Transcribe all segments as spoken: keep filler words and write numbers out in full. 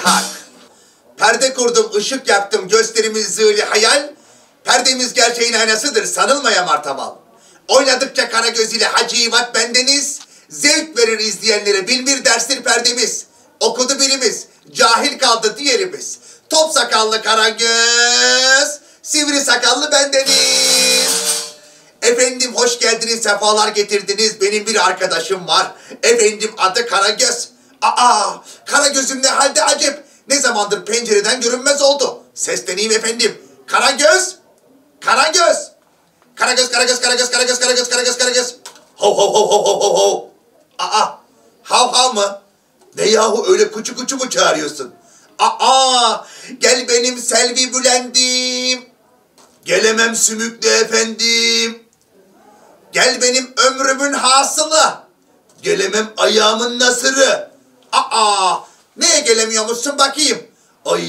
hak. Perde kurdum, ışık yaktım, gösterimiz zıli hayal. Perdemiz gerçeğin aynasıdır, sanılmaya martaval. Oynadıkça Karagöz ile Hacivat bendeniz. Zevk verir izleyenlere, bilmir derstir perdemiz. Okudu birimiz, cahil kaldı diğerimiz. Top sakallı Karagöz, sivri sakallı bendeniz. Efendim hoş geldiniz, sefalar getirdiniz. Benim bir arkadaşım var. Efendim adı Karagöz. Aa, Karagöz'üm ne halde acep. Ne zamandır pencereden görünmez oldu. Sesleneyim efendim. Karagöz! Karagöz! Karagöz, Karagöz, Karagöz, Karagöz, Karagöz, Karagöz, Karagöz. Hav hav hav hav hav hav. Aa, hav hav mı? Ne yahu öyle kuçu kuçu mu çağırıyorsun? Aa, gel benim Selvi Bülent'im. Gelemem sümüklü efendim. Gel benim ömrümün hasılı. Gelemem ayağımın nasırı. Aa, neye gelemiyormuşsun bakayım? Ay,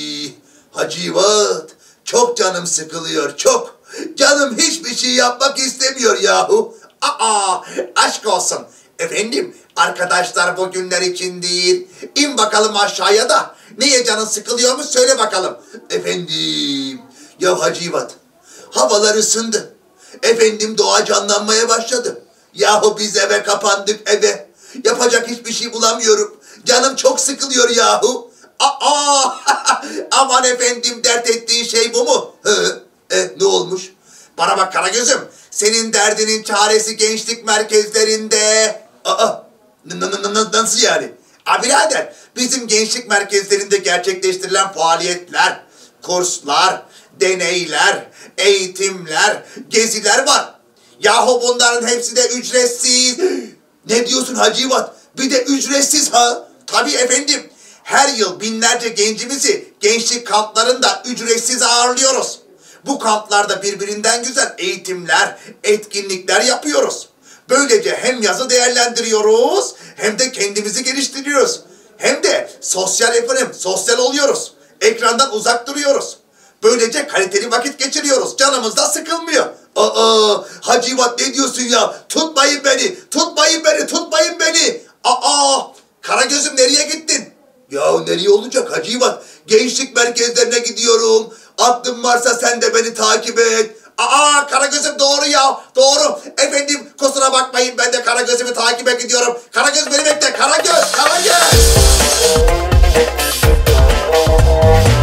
Hacivat, çok canım sıkılıyor, çok. Canım hiçbir şey yapmak istemiyor yahu. Aa, aşk olsun. Efendim, arkadaşlar bugünler için değil. İn bakalım aşağıya da. Niye canın sıkılıyormuş söyle bakalım. Efendim, ya Hacivat, havalar ısındı. Efendim doğa canlanmaya başladı. Yahu biz eve kapandık eve. Yapacak hiçbir şey bulamıyorum. Canım çok sıkılıyor yahu. Aa, aman efendim dert ettiğin şey bu mu? Hı, e, ne olmuş? Bana bak Karagöz'üm. Senin derdinin çaresi gençlik merkezlerinde. Aa, nasıl yani? A birader, bizim gençlik merkezlerinde gerçekleştirilen faaliyetler, kurslar, deneyler, eğitimler, geziler var. Yahu bunların hepsi de ücretsiz. Ne diyorsun Hacivat? Bir de ücretsiz ha? Tabii efendim. Her yıl binlerce gencimizi gençlik kamplarında ücretsiz ağırlıyoruz. Bu kamplarda birbirinden güzel eğitimler, etkinlikler yapıyoruz. Böylece hem yazı değerlendiriyoruz, hem de kendimizi geliştiriyoruz. Hem de sosyal efendim, sosyal oluyoruz. Ekrandan uzak duruyoruz. Böylece kaliteli vakit geçiriyoruz. Canımız da sıkılmıyor. Aa, Hacivat ne diyorsun ya? Tutmayın beni, tutmayın beni, tutmayın beni. Aa, Karagöz'üm nereye gittin? Ya nereye olacak Hacivat? Gençlik merkezlerine gidiyorum. Aklın varsa sen de beni takip et. Aa, Karagöz'üm doğru ya, doğru. Efendim kusura bakmayın, ben de Karagöz'ümü takibe gidiyorum. Karagöz beni bekle, Karagöz, Karagöz.